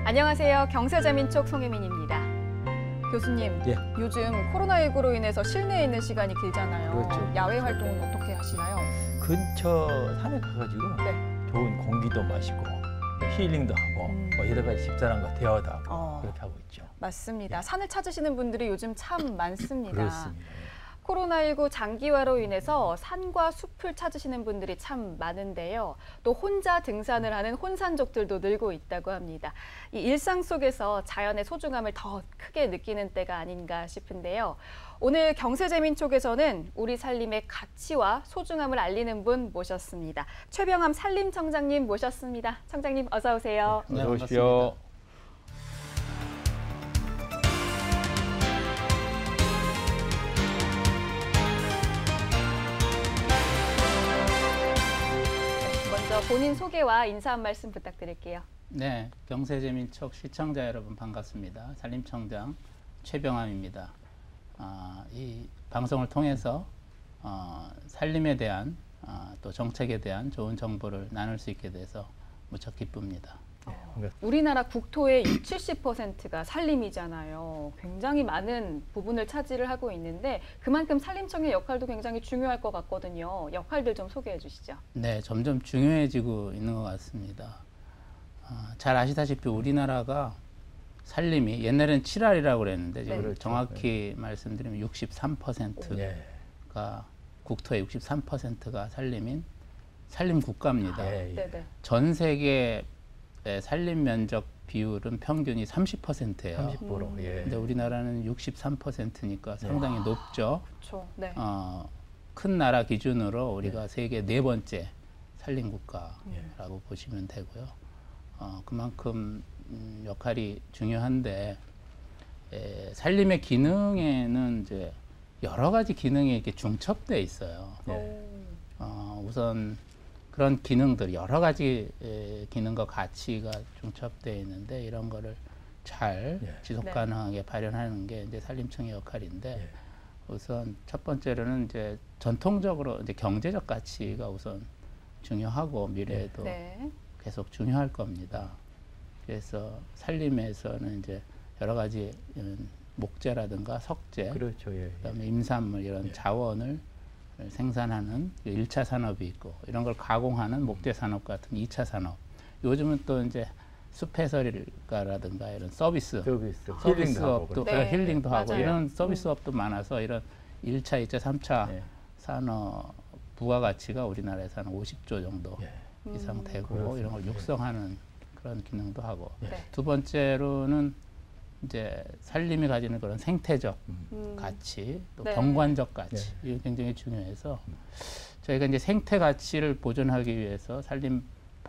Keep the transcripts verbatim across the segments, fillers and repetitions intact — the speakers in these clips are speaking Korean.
안녕하세요. 경세자민촉 송혜민입니다. 교수님, 예. 요즘 코로나십구로 인해서 실내에 있는 시간이 길잖아요. 그렇죠. 야외 활동은 어떻게 하시나요? 근처 산에 가가지고 네. 좋은 공기도 마시고 힐링도 하고 음. 뭐 여러 가지 집사람과 대화도 하고 어. 그렇게 하고 있죠. 맞습니다. 예. 산을 찾으시는 분들이 요즘 참 많습니다. 그렇습니다. 코로나십구 장기화로 인해서 산과 숲을 찾으시는 분들이 참 많은데요. 또 혼자 등산을 하는 혼산족들도 늘고 있다고 합니다. 이 일상 속에서 자연의 소중함을 더 크게 느끼는 때가 아닌가 싶은데요. 오늘 경세재민촉에서는 우리 살림의 가치와 소중함을 알리는 분 모셨습니다. 최병암 산림청장님 모셨습니다. 청장님 어서 오세요. 네, 어서 오십시오. 먼저 본인 소개와 인사 한 말씀 부탁드릴게요. 네, 경세재민촉 시청자 여러분 반갑습니다. 산림청장 최병암입니다. 어, 이 방송을 통해서 어, 산림에 대한 어, 또 정책에 대한 좋은 정보를 나눌 수 있게 돼서 무척 기쁩니다. 네, 우리나라 국토의 육십, 칠십 퍼센트가 산림이잖아요. 굉장히 많은 부분을 차지를 하고 있는데 그만큼 산림청의 역할도 굉장히 중요할 것 같거든요. 역할들 좀 소개해 주시죠. 네, 점점 중요해지고 있는 것 같습니다. 어, 잘 아시다시피 우리나라가 산림이 옛날에는 칠 알이라고 그랬는데 네. 지금 정확히 말씀드리면 육십삼 퍼센트가 예. 국토의 육십삼 퍼센트가 산림인 산림 국가입니다. 예, 예. 네네. 전 세계 산림 면적 비율은 평균이 삼십 퍼센트예요. 삼십 퍼센트. 예. 근데 우리나라는 육십삼 퍼센트니까 상당히 와. 높죠. 그렇죠. 네. 어, 큰 나라 기준으로 우리가 세계 네 번째 산림 국가라고 보시면 되고요. 어, 그만큼 음, 역할이 중요한데 에, 산림의 기능에는 이제 여러 가지 기능이 이렇게 중첩돼 있어요. 예. 어, 우선 그런 기능들 여러 가지 에, 기능과 가치가 중첩되어 있는데 이런 거를 잘 예. 지속 네. 가능하게 발현하는 게 이제 산림청의 역할인데 예. 우선 첫 번째로는 이제 전통적으로 이제 경제적 가치가 우선 중요하고 미래에도 네. 계속 중요할 겁니다. 그래서 산림에서는 이제 여러 가지 음, 목재라든가 석재, 그렇죠. 예. 그다음에 임산물 이런 예. 자원을 생산하는 일 차 산업이 있고 이런 걸 가공하는 목재 산업 같은 이 차 산업. 요즘은 또 이제 숲해설가라든가 이런 서비스, 서비스, 서비스업도 네, 힐링도 하고 맞아요. 이런 서비스업도 많아서 이런 일 차, 이 차, 삼 차 예. 산업 부가가치가 우리나라에서 한 오십 조 정도 예. 이상 음. 되고 그렇습니다. 이런 걸 육성하는 그런 기능도 하고 네. 두 번째로는 이제 산림이 가지는 그런 생태적 음. 가치, 또 네. 경관적 가치 이게 굉장히 중요해서 저희가 이제 생태 가치를 보존하기 위해서 산림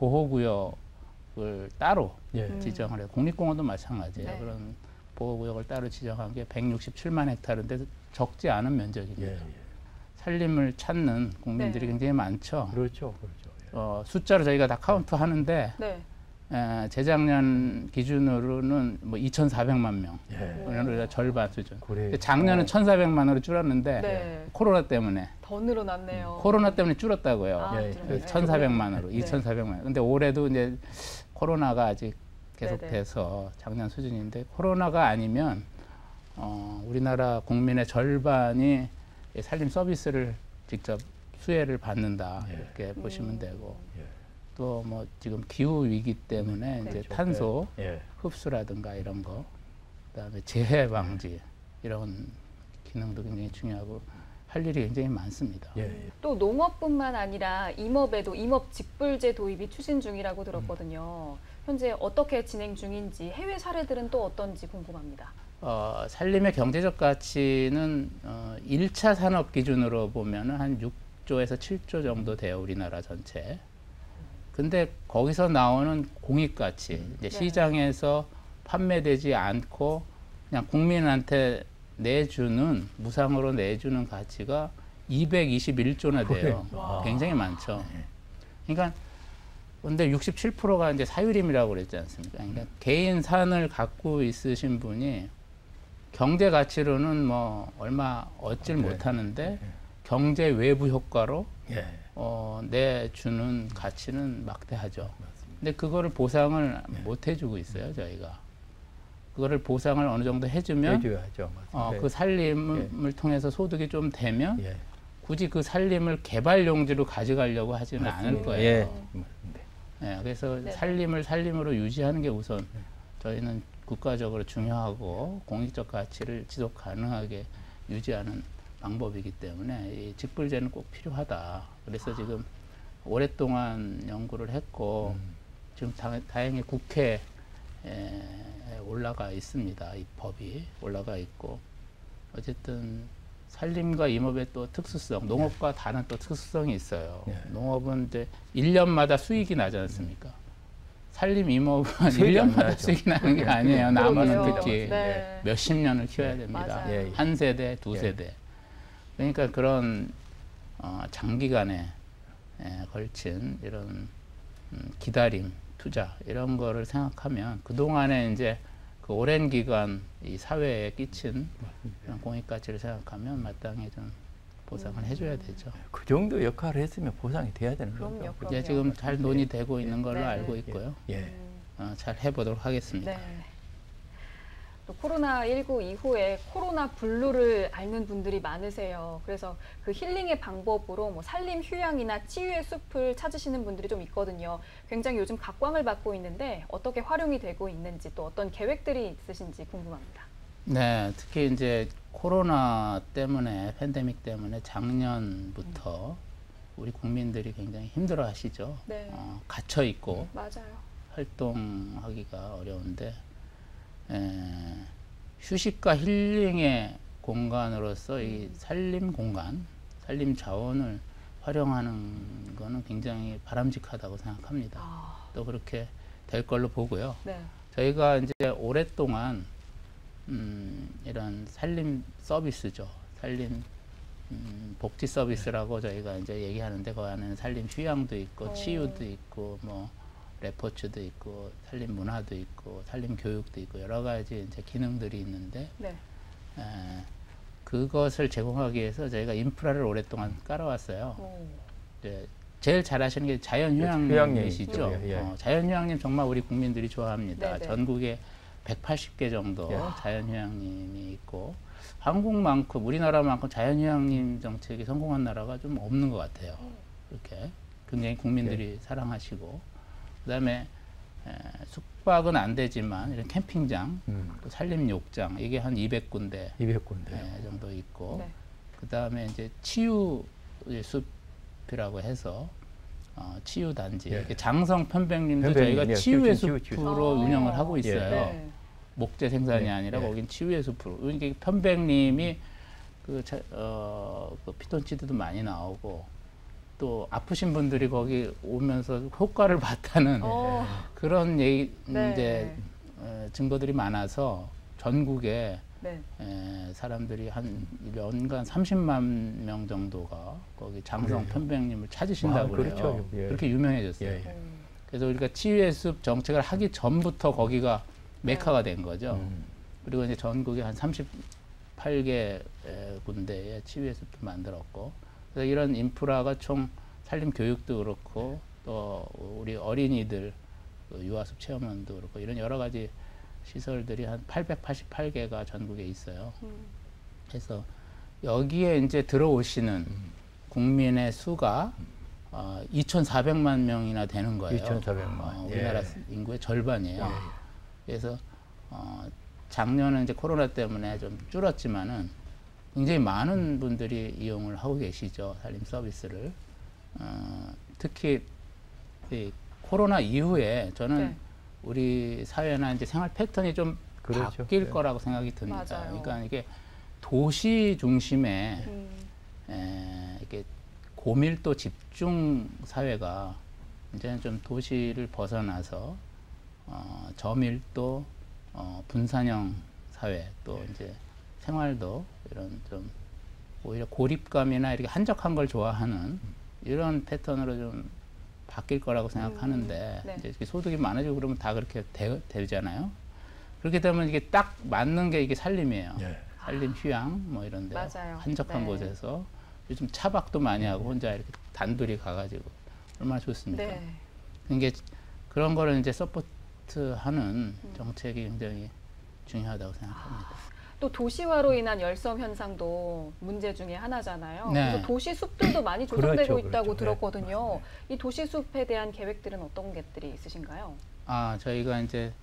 보호구역을 따로 예. 음. 지정을 해요. 국립공원도 마찬가지예요. 네. 그런 보호구역을 따로 지정한 게 백육십칠만 헥타르인데 적지 않은 면적입니다. 예. 예. 산림을 찾는 국민들이 네. 굉장히 많죠. 그렇죠. 그렇죠. 예. 어, 숫자로 저희가 다 카운트 하는데 네. 에, 재작년 기준으로는 뭐 이천사백만 명, 예. 우리나라 절반 수준. 그래. 근데 작년은 어. 천사백만으로 줄었는데 네. 코로나 때문에 더 늘어났네요. 코로나 때문에 줄었다고요. 아, 예, 좀, 그래서 네. 천사백만으로, 네. 이천사백만. 근데 올해도 이제 코로나가 아직 네네. 계속돼서 작년 수준인데 코로나가 아니면 어, 우리나라 국민의 절반이 이 산림 서비스를 직접 수혜를 받는다 예. 이렇게 보시면 음. 되고 예. 또 뭐 지금 기후 위기 때문에 이제 그렇죠. 탄소 예. 흡수라든가 이런 거, 그다음에 재해 방지 이런 기능도 굉장히 중요하고 할 일이 굉장히 많습니다. 예. 예. 또 농업뿐만 아니라 임업에도 임업 직불제 도입이 추진 중이라고 들었거든요. 현재 어떻게 진행 중인지 해외 사례들은 또 어떤지 궁금합니다. 어, 산림의 경제적 가치는 어, 일 차 산업 기준으로 보면은 한 육 조에서 칠 조 정도 돼요, 우리나라 전체. 근데 거기서 나오는 공익 가치, 이제 네. 시장에서 판매되지 않고 그냥 국민한테 내주는 무상으로 내주는 가치가 이백이십일 조나 돼요. 와. 굉장히 많죠. 그러니까 근데 육십칠 퍼센트가 이제 사유림이라고 그랬지 않습니까? 그러니까 개인 산을 갖고 있으신 분이 경제 가치로는 뭐 얼마 얻질 네. 못하는데 경제 외부 효과로 예. 어, 내주는 가치는 막대하죠. 맞습니다. 근데 그거를 보상을 못 해주고 있어요, 저희가. 그거를 보상을 어느 정도 해주면 해줘야죠. 어, 네. 그 살림을 통해서 소득이 좀 되면 예. 굳이 그 살림을 개발 용지로 가져가려고 하지는 않을 거예요. 예. 음. 예, 그래서 네네. 살림을 살림으로 유지하는 게 우선 저희는 국가적으로 중요하고 공익적 가치를 지속 가능하게 유지하는 방법이기 때문에 이 직불제는 꼭 필요하다. 그래서 지금 오랫동안 연구를 했고 음. 지금 다, 다행히 국회에 올라가 있습니다. 이 법이 올라가 있고 어쨌든 산림과 임업의 또 특수성, 농업과 다른 또 특수성이 있어요. 네. 농업은 이제 일 년마다 수익이 나지 않습니까? 산림 임업은 수익이 일 년마다 안 나죠. 수익이 나는 게 아니에요. 나무는 그러게요. 특히 네. 몇십 년을 키워야 됩니다. 맞아요. 예, 예. 한 세대, 두 예. 세대. 그러니까 그런 어, 장기간에 에, 걸친 이런 음, 기다림, 투자 이런 거를 생각하면 그 동안에 이제 그 오랜 기간 이 사회에 끼친 그런 공익 가치를 생각하면 마땅히 좀 보상을 해줘야 되죠. 그 정도 역할을 했으면 보상이 돼야 되는 그럼요, 거죠. 그럼요. 이제 지금 잘 논의되고 있는 걸로 네. 알고 있고요. 예. 음. 어, 잘 해보도록 하겠습니다. 네. 또 코로나십구 이후에 코로나 블루를 앓는 분들이 많으세요. 그래서 그 힐링의 방법으로 뭐 산림 휴양이나 치유의 숲을 찾으시는 분들이 좀 있거든요. 굉장히 요즘 각광을 받고 있는데 어떻게 활용이 되고 있는지 또 어떤 계획들이 있으신지 궁금합니다. 네, 특히 이제 코로나 때문에 팬데믹 때문에 작년부터 우리 국민들이 굉장히 힘들어 하시죠. 네. 어, 갇혀 있고 맞아요. 활동하기가 어려운데 에, 휴식과 힐링의 공간으로서 이 산림 공간, 산림 자원을 활용하는 거는 굉장히 바람직하다고 생각합니다. 아, 또 그렇게 될 걸로 보고요. 네. 저희가 이제 오랫동안 음, 이런 산림 서비스죠. 산림 음, 복지 서비스라고 저희가 이제 얘기하는데 그 안에는 산림 휴양도 있고 어. 치유도 있고 뭐 레포츠도 있고 산림 문화도 있고 산림 교육도 있고 여러 가지 이제 기능들이 있는데 네. 에, 그것을 제공하기 위해서 저희가 인프라를 오랫동안 깔아왔어요. 오. 이제 제일 잘하시는 게 자연휴양님이시죠. 휴양림이죠. 예, 예. 어, 자연휴양님 정말 우리 국민들이 좋아합니다. 네네. 전국에 백팔십 개 정도 예. 자연휴양림이 있고 한국만큼 우리나라만큼 자연휴양림 정책이 성공한 나라가 좀 없는 것 같아요. 이렇게 굉장히 국민들이 사랑하시고 그다음에 에, 숙박은 안 되지만 이런 캠핑장, 음. 또 산림욕장 이게 한 이백 군데 이백 군데. 에, 정도 있고 네. 그다음에 이제 치유 숲이라고 해서 어, 치유 단지 예. 이렇게 장성 편백림도 편백림, 저희가 예, 치유의 치유, 치유, 숲으로 치유. 운영을 하고 예. 있어요. 네. 목재 생산이 예, 아니라 예. 거긴 치유의 숲으로. 그러니까 편백림이 그, 자, 어, 그 피톤치드도 많이 나오고 또 아프신 분들이 거기 오면서 효과를 봤다는 어, 그런 얘기 네. 이제 어, 증거들이 많아서 전국에 네. 에, 사람들이 한 연간 삼십만 명 정도가 거기 장성 그래요? 편백림을 찾으신다고 와, 그래요. 그렇죠. 예. 그렇게 유명해졌어요. 예, 예. 음. 그래서 우리가 치유의 숲 정책을 하기 전부터 거기가 메카가 된 거죠. 음. 그리고 이제 전국에 한 삼십팔 개 군데에 치유의 숲도 만들었고, 그래서 이런 인프라가 총 산림 교육도 그렇고, 또 우리 어린이들 그 유아숲 체험원도 그렇고, 이런 여러 가지 시설들이 한 팔백팔십팔 개가 전국에 있어요. 음. 그래서 여기에 이제 들어오시는 국민의 수가 어, 이천사백만 명이나 되는 거예요. 이천사백만. 어, 예. 우리나라 인구의 절반이에요. 예. 그래서 어, 작년은 이제 코로나 때문에 좀 줄었지만은 굉장히 많은 분들이 이용을 하고 계시죠. 산림 서비스를. 어, 특히 이 코로나 이후에 저는 네. 우리 사회나 이제 생활 패턴이 좀 그렇죠. 바뀔 네. 거라고 생각이 듭니다. 맞아요. 그러니까 이게 도시 중심의 음. 에, 이렇게 고밀도 집중 사회가 이제는 좀 도시를 벗어나서 어, 저밀도 어, 분산형 사회 또 이제 생활도 이런 좀 오히려 고립감이나 이렇게 한적한 걸 좋아하는 이런 패턴으로 좀 바뀔 거라고 생각하는데 음, 네. 이제 이렇게 소득이 많아지고 그러면 다 그렇게 되, 되잖아요. 그렇게 되면 이게 딱 맞는 게 이게 산림이에요. 예. 산림 휴양 뭐 이런 데 맞아요. 한적한 네. 곳에서 요즘 차박도 많이 하고 혼자 이렇게 단둘이 가가지고 얼마나 좋습니까? 네. 이게 그런 거를 이제 서포트하는 정책이 굉장히 중요하다고 생각합니다. 또 도시화로 인한 열섬 현상도 문제 중에 하나잖아요. 네. 그래서 도시 숲들도 많이 조성되고 그렇죠, 있다고 그렇죠. 들었거든요. 네. 이 도시 숲에 대한 계획들은 어떤 것들이 있으신가요? 아, 저희가 이제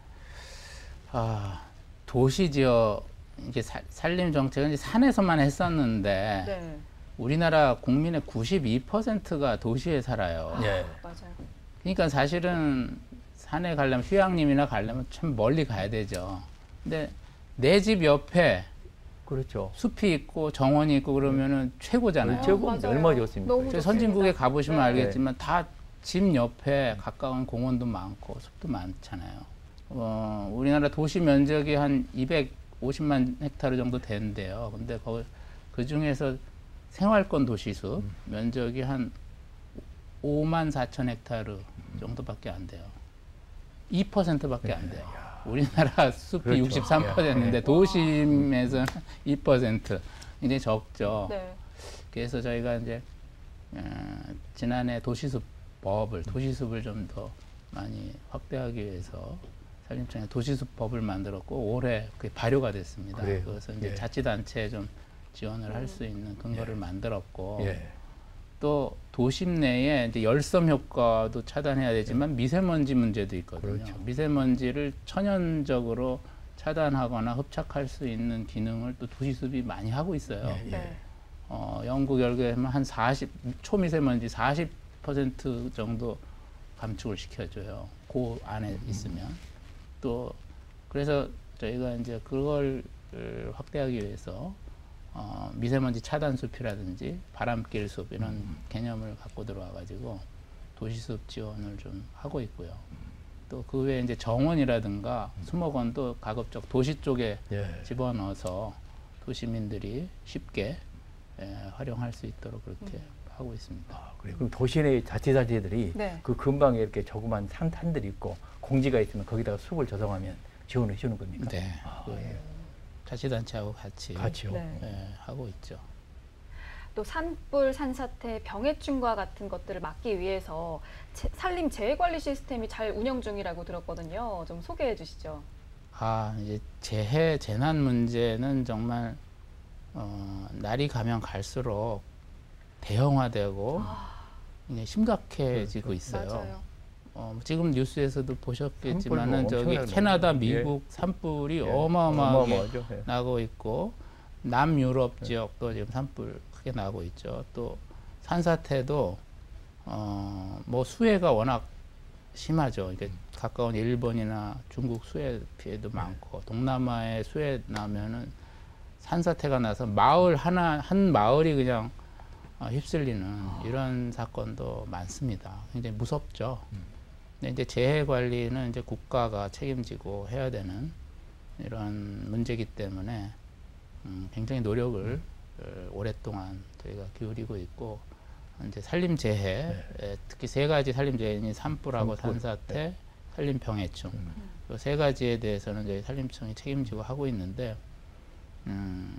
아, 도시 지역 이게 사, 산림 정책은 이제 산에서만 했었는데 네, 우리나라 국민의 구십이 퍼센트가 도시에 살아요. 예. 맞아요. 그러니까 사실은 산에 가려면 휴양림이나 가려면 참 멀리 가야 되죠. 근데 내 집 옆에 그렇죠. 숲이 있고 정원이 있고 그러면은 최고잖아요. 최고입니다. 맞아요. 얼마나 좋습니까? 너무 저희 좋습니다. 선진국에 가보시면 네. 알겠지만 다 집 옆에 가까운 공원도 많고 숲도 많잖아요. 어, 우리나라 도시 면적이 한 이백오십만 헥타르 정도 되는데요. 근데 거, 그 중에서 생활권 도시숲 음. 면적이 한 오만 사천 헥타르 정도밖에 안 돼요. 이 퍼센트밖에 안 돼요. 우리나라 숲이 그렇죠. 육십삼 퍼센트인데 예. 도심에서는 이 퍼센트. 굉장히 적죠. 네. 그래서 저희가 이제 어, 지난해 도시숲 법을 도시숲을 좀 더 많이 확대하기 위해서 산림청에 도시숲 법을 만들었고 올해 그게 발효가 됐습니다. 그래요. 그래서 이제 예. 자치단체에 좀 지원을 할 수 있는 근거를 만들었고 예. 또 도심 내에 이제 열섬 효과도 차단해야 되지만 미세먼지 문제도 있거든요. 그렇죠. 미세먼지를 천연적으로 차단하거나 흡착할 수 있는 기능을 또 도시숲이 많이 하고 있어요. 예. 네. 어, 연구 결과에 하면 한 사십, 초미세먼지 사십 퍼센트 정도 감축을 시켜줘요. 그 안에 있으면. 또, 그래서 저희가 이제 그걸 어, 확대하기 위해서 어, 미세먼지 차단 숲이라든지 바람길 숲 이런 음. 개념을 갖고 들어와가지고 도시숲 지원을 좀 하고 있고요. 또 그 외에 이제 정원이라든가 수목원도 가급적 도시 쪽에 예. 집어넣어서 도시민들이 쉽게 예, 활용할 수 있도록 그렇게 음. 하고 있습니다. 아, 그래요. 그럼 도시 내 자치단체들이 네. 그 근방에 이렇게 조그만 산, 산들이 있고 공지가 있으면 거기다가 숲을 조성하면 지원을 해주는 겁니까? 네, 아, 그 예. 자치단체하고 같이 같이요. 네. 예, 하고 있죠. 또 산불, 산사태, 병해충과 같은 것들을 막기 위해서 재- 산림 재해관리 시스템이 잘 운영 중이라고 들었거든요. 좀 소개해 주시죠. 아, 이제 재해 재난 문제는 정말 어, 날이 가면 갈수록 대형화되고 이제 심각해지고 있어요. 맞아요. 어, 지금 뉴스에서도 보셨겠지만은 산불 저기 엄청나게 캐나다, 나죠. 미국 산불이 예. 어마어마하게 어마어마하죠. 예. 나고 있고 남유럽 지역도 지금 산불 크게 나고 있죠. 또 산사태도 어, 뭐 수해가 워낙 심하죠. 이게 가까운 일본이나 중국 수해 피해도 많고 동남아에 수해 나면은 산사태가 나서 마을 하나 한 마을이 그냥 어, 휩쓸리는 이런 사건도 많습니다. 굉장히 무섭죠. 근데 이제 재해 관리는 이제 국가가 책임지고 해야 되는 이런 문제이기 때문에 음, 굉장히 노력을 어, 오랫동안 저희가 기울이고 있고 이제 산림 재해 에, 특히 세 가지 산림 재해인 산불하고 산불, 산사태, 산림 병해충 음. 이 세 가지에 대해서는 저희 산림청이 책임지고 하고 있는데 음,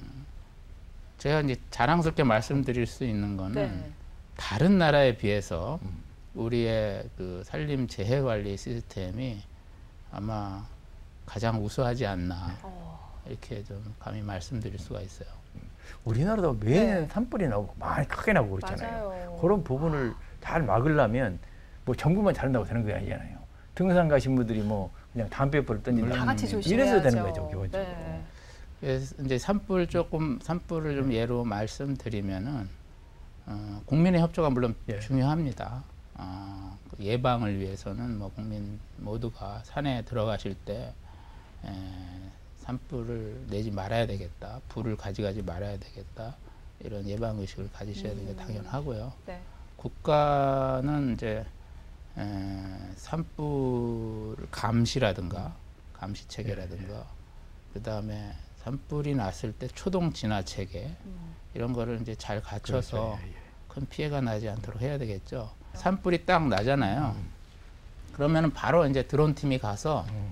제가 이제 자랑스럽게 말씀드릴 수 있는 거는 네. 다른 나라에 비해서 음. 우리의 그 산림 재해 관리 시스템이 아마 가장 우수하지 않나 어, 이렇게 좀 감히 말씀드릴 수가 있어요. 우리나라도 매년 네. 산불이 나고 많이 크게 나고 그렇잖아요. 맞아요. 그런 부분을 잘 막으려면 뭐 정부만 잘한다고 되는 게 아니잖아요. 등산 가신 분들이 뭐 그냥 담배불을 던진다. 다 같이 음, 조심해야죠. 이래서 되는 거죠, 기본적으로. 네. 그래서 이제 산불 조금 산불을 좀 예로 말씀드리면은 어, 국민의 협조가 물론 예. 중요합니다. 어, 그 예방을 위해서는 뭐 국민 모두가 산에 들어가실 때 에, 산불을 내지 말아야 되겠다, 불을 가져가지 말아야 되겠다 이런 예방 의식을 가지셔야 되는 게 음. 당연하고요. 네. 국가는 이제 에, 산불 감시라든가 감시 체계라든가 그 다음에 산불이 났을 때 초동 진화 체계 음. 이런 거를 이제 잘 갖춰서 그렇죠. 예, 예. 큰 피해가 나지 않도록 해야 되겠죠. 산불이 딱 나잖아요. 그러면은 바로 이제 드론 팀이 가서 음.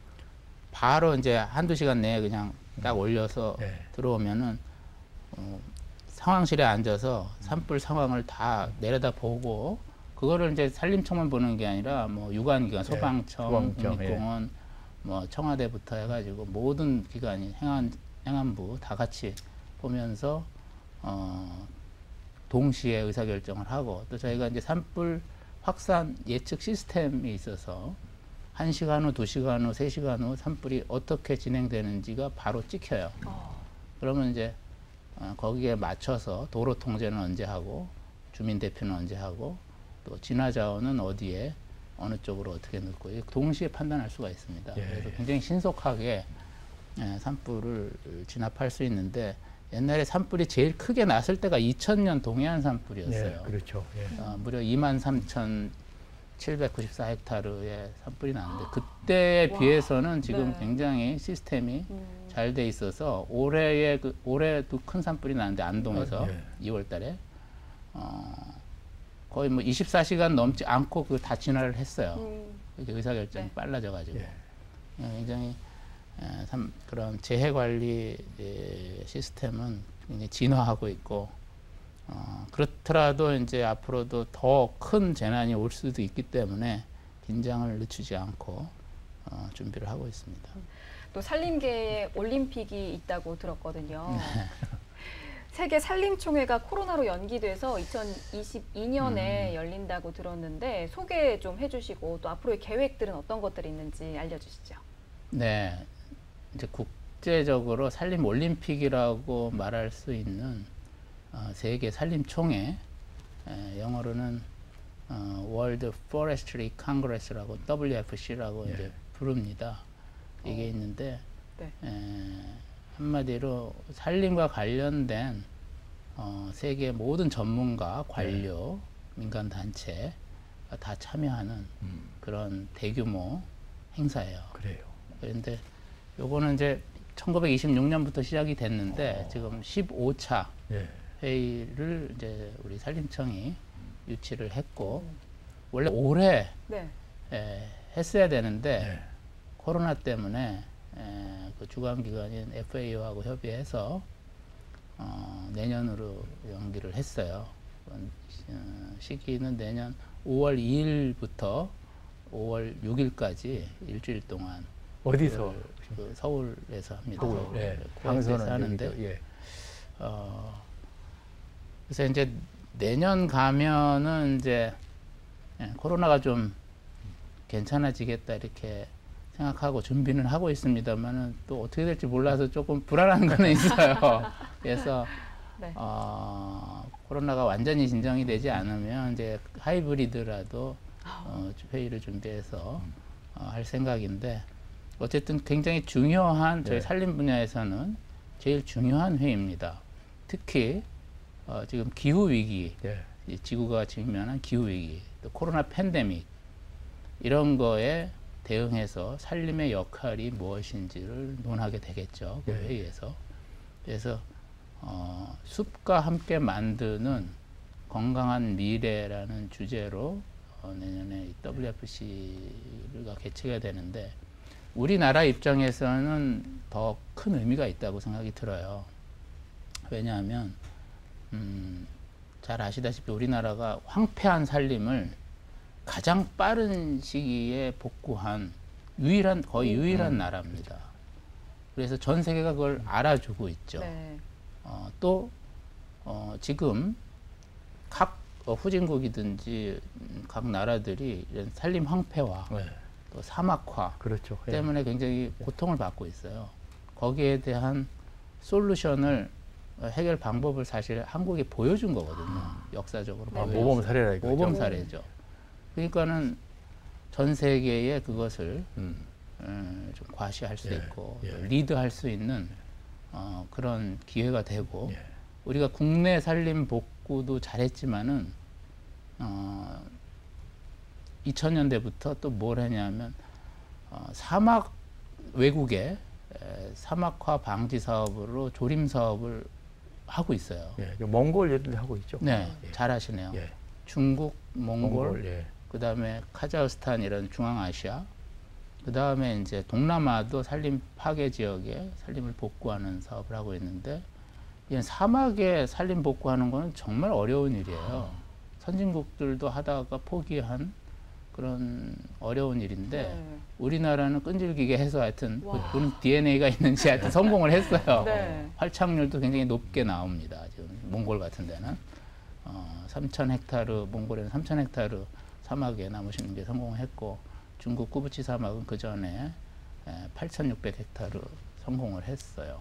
바로 이제 한두 시간 내에 그냥 딱 올려서 예. 들어오면은 어, 상황실에 앉아서 산불 상황을 다 내려다 보고 그거를 이제 산림청만 보는 게 아니라 뭐 유관기관, 소방청, 소방청, 국립공원, 뭐 청와대부터 해가지고 모든 기관이 행안 행안부 다 같이 보면서 어, 동시에 의사결정을 하고 또 저희가 이제 산불 확산 예측 시스템이 있어서 한 시간 후, 두 시간 후, 세 시간 후 산불이 어떻게 진행되는지가 바로 찍혀요. 어. 그러면 이제 어, 거기에 맞춰서 도로 통제는 언제 하고 주민 대피는 언제 하고 또 진화 자원은 어디에 어느 쪽으로 어떻게 넣고 동시에 판단할 수가 있습니다. 예, 그래서 예. 굉장히 신속하게 예, 산불을 진압할 수 있는데 옛날에 산불이 제일 크게 났을 때가 이천 년 동해안 산불이었어요. 예, 그렇죠. 예. 어, 무려 이만 삼천칠백구십사 헥타르의 산불이 났는데 그때에 와, 비해서는 지금 네. 굉장히 시스템이 음. 잘 돼 있어서 올해에 그, 올해도 큰 산불이 나는데 안동에서 어, 예. 이월 달에 어, 거의 뭐 이십사 시간 넘지 않고 그 다 진화를 했어요. 음. 이렇게 의사결정이 네. 빨라져가지고 예. 어, 굉장히 에, 참 그런 재해 관리 에, 시스템은 굉장히 진화하고 있고 어, 그렇더라도 이제 앞으로도 더 큰 재난이 올 수도 있기 때문에 긴장을 늦추지 않고 어, 준비를 하고 있습니다. 또 산림계에 올림픽이 있다고 들었거든요. 네. 세계 산림총회가 코로나로 연기돼서 이천이십이 년에 음. 열린다고 들었는데 소개 좀 해주시고 또 앞으로의 계획들은 어떤 것들이 있는지 알려주시죠. 네, 이제 국제적으로 산림 올림픽이라고 말할 수 있는 어, 세계 산림총회, 에, 영어로는 어, World Forestry Congress라고 더블유 에프 씨라고 예. 이제 부릅니다. 이게 어. 있는데 네. 에, 한마디로 산림과 관련된 어, 세계 모든 전문가, 관료, 민간 단체 다 참여하는 음, 그런 대규모 행사예요. 그래요. 그런데 요거는 이제 천구백이십육 년부터 시작이 됐는데 어. 지금 십오 차 예. 회의를 이제 우리 산림청이 유치를 했고 원래 올해 네. 에, 했어야 되는데 예. 코로나 때문에 에, 그 주관기관인 에프 에이 오하고 협의해서 어, 내년으로 연기를 했어요. 어, 시기는 내년 오월 이일부터 오월 육일까지 일주일 동안 어디서? 그, 그 서울에서 합니다. 서울, 서울 예. 고양시에서 방선은 하는데 여기죠. 예. 어, 그래서 이제 내년 가면은 이제 예, 코로나가 좀 괜찮아지겠다 이렇게 생각하고 준비는 하고 있습니다만은 또 어떻게 될지 몰라서 조금 불안한 거는 있어요. 그래서 네. 어, 코로나가 완전히 진정이 되지 않으면 이제 하이브리드라도 어, 회의를 준비해서 어, 할 생각인데 어쨌든 굉장히 중요한 저희 네. 산림 분야에서는 제일 중요한 회의입니다. 특히 어, 지금 기후 위기, 예. 이 지구가 직면한 기후 위기, 또 코로나 팬데믹 이런 거에 대응해서 산림의 역할이 무엇인지를 논하게 되겠죠. 그 예. 회의에서. 그래서 어, 숲과 함께 만드는 건강한 미래라는 주제로 어, 내년에 이 더블유 에프 씨가 개최가 되는데 우리나라 입장에서는 더 큰 의미가 있다고 생각이 들어요. 왜냐하면 음, 잘 아시다시피 우리나라가 황폐한 산림을 가장 빠른 시기에 복구한 유일한 거의 유일한 음. 나라입니다. 그래서 전 세계가 그걸 알아주고 있죠. 네. 어, 또 어, 지금 각 어, 후진국이든지 음, 각 나라들이 이런 산림 황폐화, 네. 또 사막화 그렇죠. 예. 때문에 굉장히 고통을 받고 있어요. 거기에 대한 솔루션을 어, 해결 방법을 사실 한국이 보여준 거거든요. 역사적으로 네. 아, 보여서. 모범 사례라 이거죠. 모범 사례죠. 그러니까는 전 세계에 그것을 음. 음, 좀 과시할 수 예, 있고 예. 리드할 수 있는 어, 그런 기회가 되고 예. 우리가 국내 산림 복구도 잘했지만은 어, 이천 년대부터 또 뭘 했냐면 어, 사막 외국에 에, 사막화 방지 사업으로 조림 사업을 하고 있어요. 예. 그 몽골 얘들 하고 있죠. 네, 예. 잘하시네요. 예. 중국, 몽골, 몽골. 예. 그다음에 카자흐스탄 이런 중앙아시아, 그다음에 이제 동남아도 산림 파괴 지역에 산림을 복구하는 사업을 하고 있는데 이 사막에 산림 복구하는 거는 정말 어려운 일이에요. 선진국들도 하다가 포기한 그런 어려운 일인데 네. 우리나라는 끈질기게 해서 하여튼 와. 그런 디엔에이가 있는지 하여튼 성공을 했어요. 네. 활착률도 굉장히 높게 나옵니다. 지금 몽골 같은 데는 어, 삼천 헥타르, 몽골에는 삼천 헥타르 사막에 나무 심는 게 성공했고 중국 꾸부치 사막은 그 전에 팔천육백 헥타르 성공을 했어요.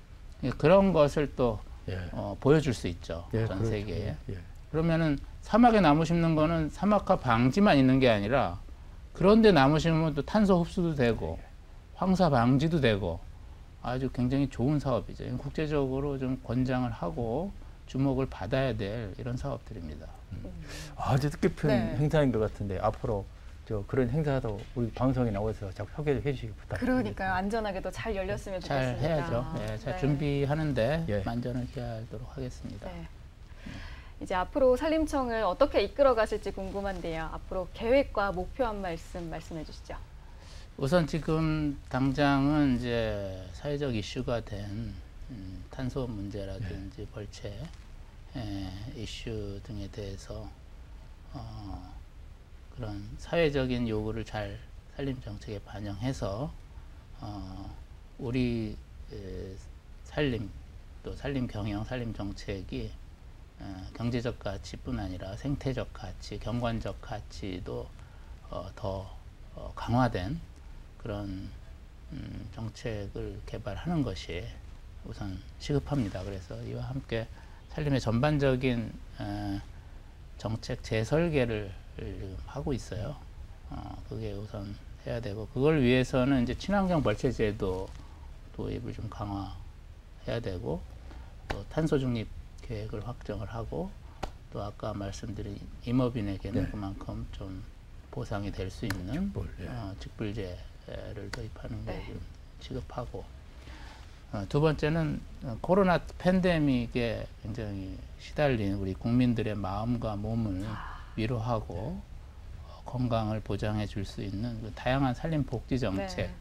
그런 것을 또 예. 어, 보여줄 수 있죠. 예, 전 그렇죠. 세계에. 예. 그러면은 사막에 나무 심는 거는 사막화 방지만 있는 게 아니라 그런데 나무 심으면 또 탄소 흡수도 되고 황사 방지도 되고 아주 굉장히 좋은 사업이죠. 국제적으로 좀 권장을 하고 주목을 받아야 될 이런 사업들입니다. 아주 뜻깊은 네. 행사인 것 같은데 앞으로 저 그런 행사도 우리 방송에 나와서 자꾸 소개해 주시기 부탁드립니다. 그러니까요. 안전하게도 잘 열렸으면 잘 좋겠습니다. 해야죠. 네, 잘 네. 준비하는데 예. 만전을 기하도록 하겠습니다. 네. 이제 앞으로 산림청을 어떻게 이끌어 가실지 궁금한데요. 앞으로 계획과 목표 한 말씀 말씀해 주시죠. 우선 지금 당장은 이제 사회적 이슈가 된 음, 탄소 문제라든지 네. 벌채 에, 이슈 등에 대해서 어, 그런 사회적인 요구를 잘 산림 정책에 반영해서 어, 우리 에, 산림 또 산림 경영, 산림 정책이 어, 경제적 가치뿐 아니라 생태적 가치, 경관적 가치도 어, 더 어, 강화된 그런 음, 정책을 개발하는 것이 우선 시급합니다. 그래서 이와 함께 산림의 전반적인 에, 정책 재설계를 지금 하고 있어요. 어, 그게 우선 해야 되고 그걸 위해서는 이제 친환경 벌채 제도 도입을 좀 강화해야 되고 또 탄소 중립 계획을 확정을 하고 또 아까 말씀드린 임업인에게는 네. 그만큼 좀 보상이 될 수 있는 직불, 예. 어, 직불제를 도입하는 게 네. 좀 시급하고 어, 두 번째는 어, 코로나 팬데믹에 굉장히 시달린 우리 국민들의 마음과 몸을 위로하고 어, 건강을 보장해 줄 수 있는 그 다양한 산림 복지 정책 네.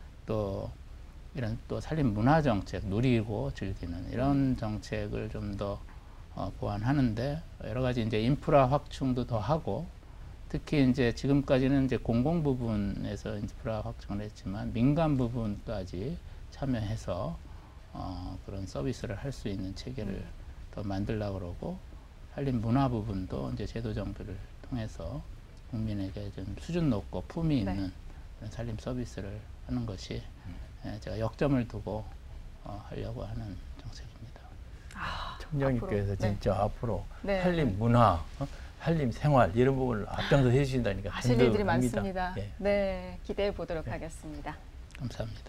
또 이런 또 산림 문화 정책 누리고 즐기는 이런 정책을 좀 더 어, 보완하는데 여러 가지 이제 인프라 확충도 더 하고 특히 이제 지금까지는 이제 공공 부분에서 인프라 확충을 했지만 민간 부분까지 참여해서 어, 그런 서비스를 할 수 있는 체계를 음. 더 만들려고 그러고 산림 문화 부분도 이제 제도 정비를 통해서 국민에게 좀 수준 높고 품위 있는 네. 그런 산림 서비스를 하는 것이 예, 제가 역점을 두고 어, 하려고 하는 정책입니다. 아, 청장님께서 앞으로, 진짜 앞으로 네. 산림 문화, 어? 산림 생활 이런 부분을 앞장서 해주신다니까 하실 일들이 든든합니다. 많습니다. 예. 네, 기대해 보도록 하겠습니다. 감사합니다.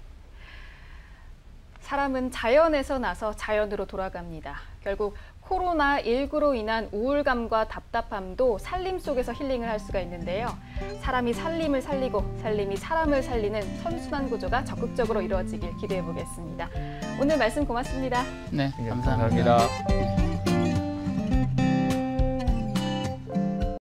사람은 자연에서 나서 자연으로 돌아갑니다. 결국 코로나 일구로 인한 우울감과 답답함도 산림 속에서 힐링을 할 수가 있는데요. 사람이 산림을 살리고 산림이 사람을 살리는 선순환 구조가 적극적으로 이루어지길 기대해 보겠습니다. 오늘 말씀 고맙습니다. 네, 예, 감사합니다. 감사합니다. 네.